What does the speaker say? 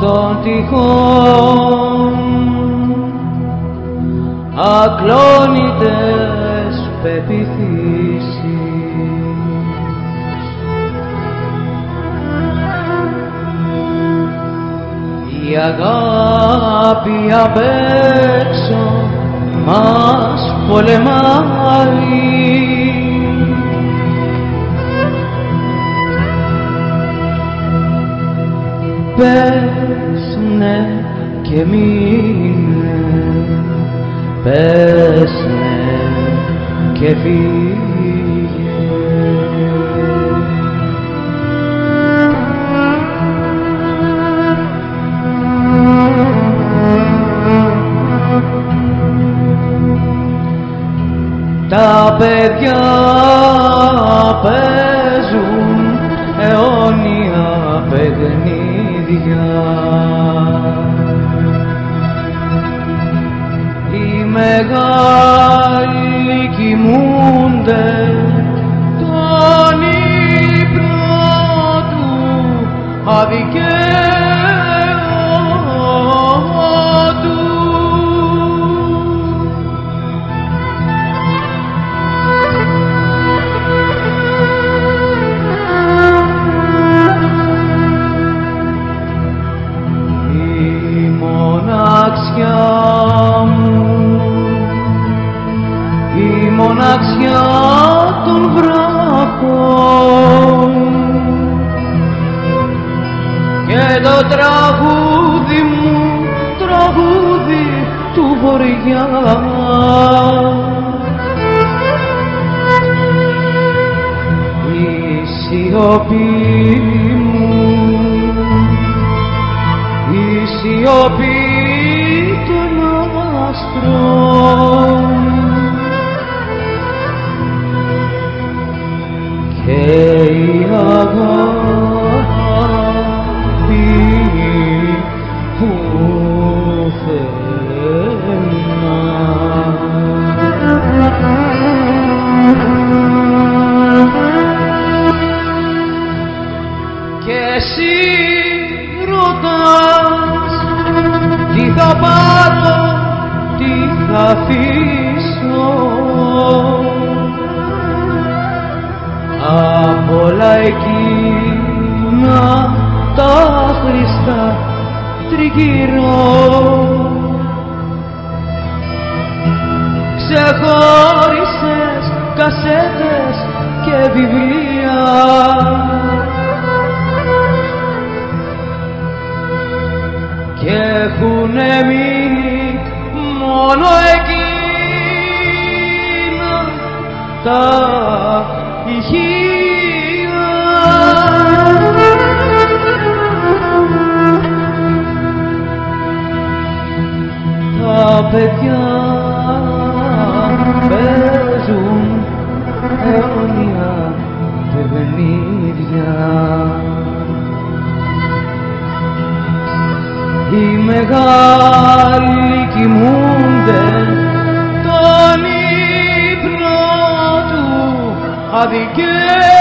των τυχών, ακλόνητες πεποιθήσεις. Η αγάπη απ' έξω μας πολεμάει, πες ναι και μείνε, πες ναι και φύγε. Τα παιδιά παίζουν αιώνια παιχνίδια, οι μεγάλοι κοιμούνται τον ύπνο του αδικαίωτου. Η μοναξιά των βράχων και το τραγούδι μου, τραγούδι του βορειά. Η σιωπή μου, η σιωπή των άστρων και η αγάπη που θένα. Και εσύ ρωτάς τι θα πάρω, τι θα αφήσω απ' όλα εκείνα τα χρηστά τριγύρω. Ξεχώρισες κασέτες και βιβλία, κι έχουνε μείνει μόνο εκείνα τα ηχεία. Τα παιδιά παίζουν αιώνια παιχνίδια, οι μεγάλοι κοιμούνται τον ύπνο του αδικαίωτου.